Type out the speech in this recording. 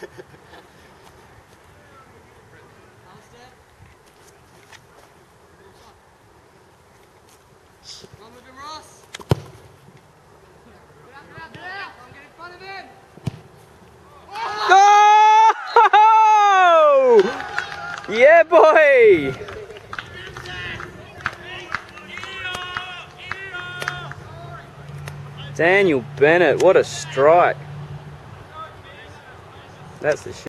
Yeah, boy! Daniel Bennett, what a strike. That's the shit.